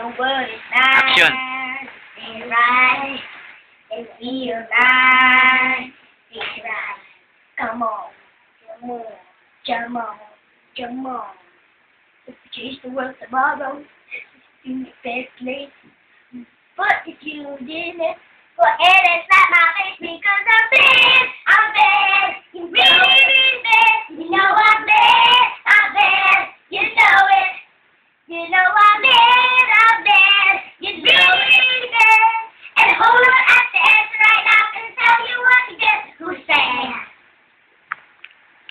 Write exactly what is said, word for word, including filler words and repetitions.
The world is nice. Action. It's right. It feels nice. It's right. Come on. Come on. Come on. Come on. If you change the world tomorrow, in the best place. But if you didn't, go ahead and slap my face because I'm bad. I'm bad. You know it. You know I'm bad. I'm bad. You know it. You know I'm bad.